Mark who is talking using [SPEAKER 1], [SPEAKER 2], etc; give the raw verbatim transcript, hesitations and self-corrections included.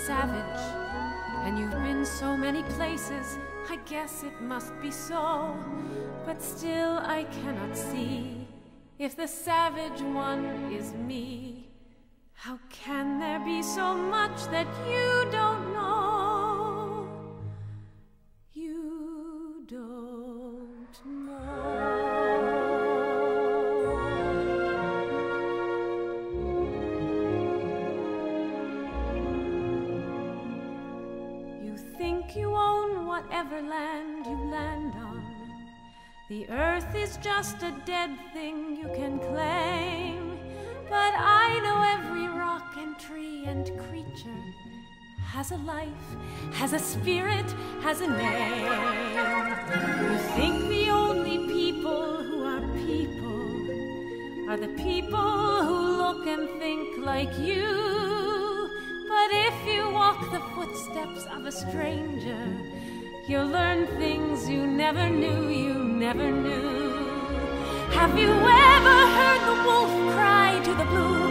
[SPEAKER 1] savage, and you've been so many places, I guess it must be so. But still I cannot see if the savage one is me. How can there be so much that you don't know? You don't know. You think you own whatever land you land on. The earth is just a dead thing you can claim. But I know every rock and tree and creature has a life, has a spirit, has a name. You think the only people who are people are the people who look and think like you. But if you walk the footsteps of a stranger, you'll learn things you never knew, you never knew. Have you ever heard the wolf cry to the blue